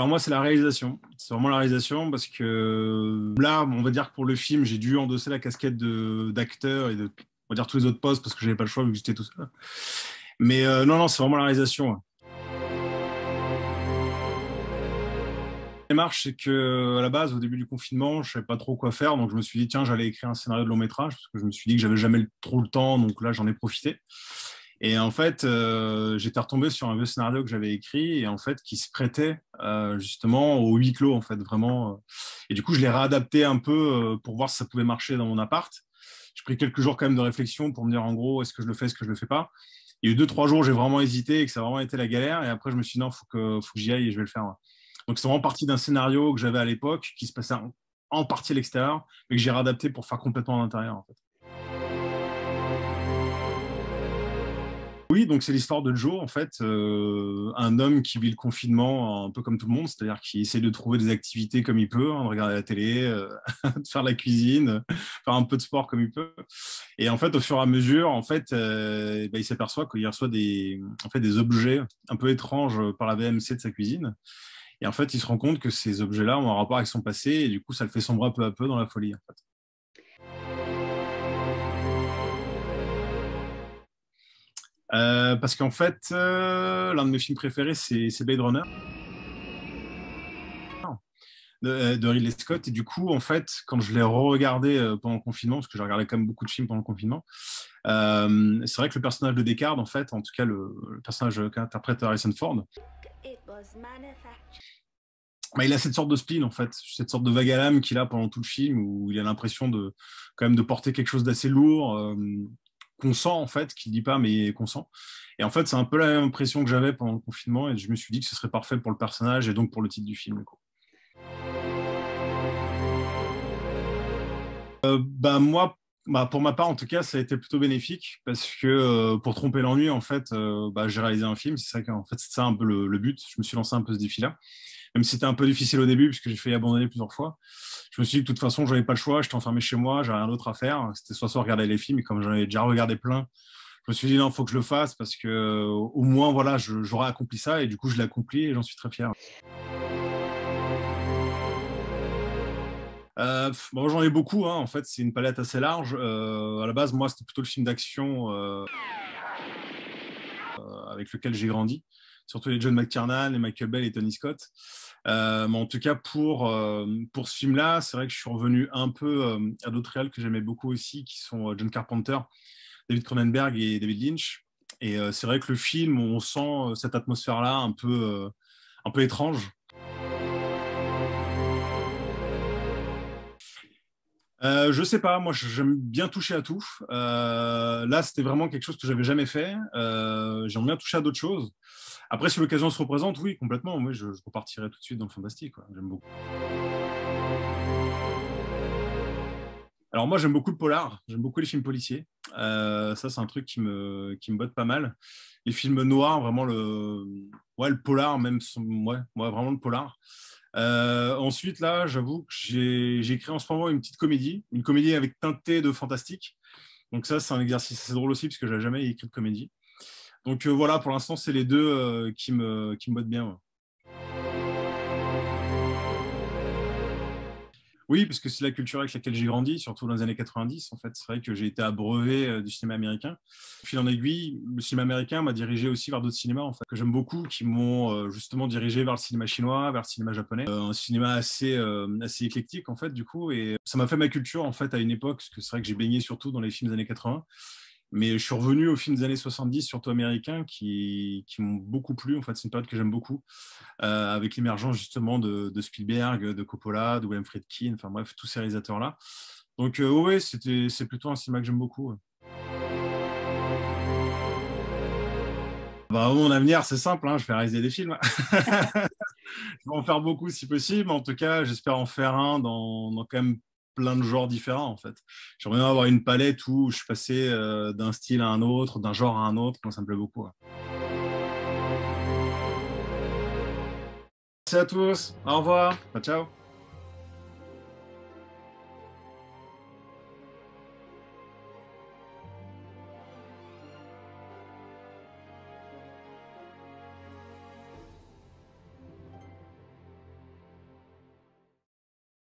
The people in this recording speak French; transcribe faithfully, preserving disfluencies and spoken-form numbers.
Alors moi, c'est la réalisation. C'est vraiment la réalisation parce que là, on va dire que pour le film, j'ai dû endosser la casquette de d'acteur et de, on va dire, tous les autres postes parce que j'avais pas le choix vu que j'étais tout seul. Mais euh, non, non, c'est vraiment la réalisation. Ouais. La démarche, c'est que à la base, au début du confinement, je savais pas trop quoi faire, donc je me suis dit tiens, j'allais écrire un scénario de long métrage parce que je me suis dit que j'avais jamais trop le temps, donc là, j'en ai profité. Et en fait, euh, j'étais retombé sur un vieux scénario que j'avais écrit et en fait qui se prêtait euh, justement au huis clos en fait vraiment. Et du coup, je l'ai réadapté un peu euh, pour voir si ça pouvait marcher dans mon appart. J'ai pris quelques jours quand même de réflexion pour me dire en gros est-ce que je le fais, est-ce que je le fais pas. Il y a eu deux trois jours, j'ai vraiment hésité et que ça a vraiment été la galère. Et après, je me suis dit non, faut que faut que j'y aille et je vais le faire. Ouais. Donc c'est vraiment parti d'un scénario que j'avais à l'époque qui se passait en, en partie à l'extérieur, mais que j'ai réadapté pour faire complètement à l'intérieur en fait. Oui, donc c'est l'histoire de Joe, en fait, euh, un homme qui vit le confinement un peu comme tout le monde, c'est-à-dire qu'il essaie de trouver des activités comme il peut, hein, de regarder la télé, euh, de faire la cuisine, faire un peu de sport comme il peut. Et en fait, au fur et à mesure, en fait, euh, bah, il s'aperçoit qu'il reçoit des, en fait, des objets un peu étranges par la V M C de sa cuisine. Et en fait, il se rend compte que ces objets-là ont un rapport avec son passé, et du coup, ça le fait sombrer peu à peu dans la folie, en fait. Euh, parce qu'en fait, euh, l'un de mes films préférés, c'est c'est Blade Runner de, de Ridley Scott. Et du coup, en fait, quand je l'ai re-regardé euh, pendant le confinement, parce que j'ai regardé quand même beaucoup de films pendant le confinement, euh, c'est vrai que le personnage de Descartes, en fait, en tout cas le, le personnage qu'interprète Harrison Ford, bah, il a cette sorte de spleen, en fait, cette sorte de vague à l'âme qu'il a pendant tout le film, où il a l'impression de quand même de porter quelque chose d'assez lourd, euh, qu'on sent, en fait, qu'il ne dit pas, mais qu'on sent. Et en fait, c'est un peu la même impression que j'avais pendant le confinement, et je me suis dit que ce serait parfait pour le personnage et donc pour le titre du film. Du coup. Euh, bah, moi, bah, pour ma part, en tout cas, ça a été plutôt bénéfique parce que euh, pour tromper l'ennui, en fait, euh, bah, j'ai réalisé un film. C'est ça, qu'en fait, c'est ça un peu le, le but. Je me suis lancé un peu ce défi-là. Même si c'était un peu difficile au début, puisque j'ai failli abandonner plusieurs fois. Je me suis dit que de toute façon, j'avais pas le choix, j'étais enfermé chez moi, j'avais rien d'autre à faire. C'était soit soit regarder les films, et comme j'en avais déjà regardé plein, je me suis dit non, il faut que je le fasse parce que euh, au moins, voilà, j'aurais accompli ça, et du coup, je l'ai accompli et j'en suis très fier. Euh, bon, j'en ai beaucoup, hein. En fait, c'est une palette assez large. Euh, à la base, moi, c'était plutôt le film d'action euh, avec lequel j'ai grandi, surtout les John McTiernan, les Michael Bay et Tony Scott. Euh, mais en tout cas, pour, euh, pour ce film-là, c'est vrai que je suis revenu un peu euh, à d'autres réals que j'aimais beaucoup aussi, qui sont euh, John Carpenter, David Cronenberg et David Lynch. Et euh, c'est vrai que le film, on sent euh, cette atmosphère-là un peu, euh, un peu étrange. Euh, je sais pas, moi j'aime bien toucher à tout. Euh, là, c'était vraiment quelque chose que j'avais jamais fait. Euh, J'aimerais bien toucher à d'autres choses. Après, si l'occasion se représente, oui, complètement. Oui, je, je repartirai tout de suite dans le fantastique. J'aime beaucoup. Alors moi, j'aime beaucoup le polar. J'aime beaucoup les films policiers. Euh, ça, c'est un truc qui me, qui me botte pas mal. Les films noirs, vraiment le, ouais, le polar, même, ouais, ouais, vraiment le polar. Euh, ensuite, là, j'avoue que j'ai j'ai écrit en ce moment une petite comédie, une comédie avec teinté de fantastique. Donc ça, c'est un exercice assez drôle aussi parce que j'ai jamais écrit de comédie. Donc euh, voilà, pour l'instant, c'est les deux euh, qui me qui me bottent bien. Ouais. Oui, parce que c'est la culture avec laquelle j'ai grandi, surtout dans les années quatre-vingt-dix. En fait, c'est vrai que j'ai été abreuvé euh, du cinéma américain. Fil en aiguille, le cinéma américain m'a dirigé aussi vers d'autres cinémas en fait, que j'aime beaucoup, qui m'ont euh, justement dirigé vers le cinéma chinois, vers le cinéma japonais. Euh, un cinéma assez, euh, assez éclectique en fait, du coup. Et ça m'a fait ma culture en fait à une époque, parce que c'est vrai que j'ai baigné surtout dans les films des années quatre-vingts. Mais je suis revenu aux films des années soixante-dix, surtout américains, qui, qui m'ont beaucoup plu. En fait, c'est une période que j'aime beaucoup, euh, avec l'émergence justement de, de Spielberg, de Coppola, de William Friedkin, enfin bref, tous ces réalisateurs-là. Donc, euh, ouais, c'était, c'est plutôt un cinéma que j'aime beaucoup. Ouais. Bah, mon avenir, c'est simple, hein, je vais réaliser des films. Je vais en faire beaucoup si possible. En tout cas, j'espère en faire un dans, dans quand même plein de genres différents, en fait. J'aimerais bien avoir une palette où je suis passé euh, d'un style à un autre, d'un genre à un autre. Moi, ça me plaît beaucoup. Ouais. Merci à tous. Au revoir. Ciao.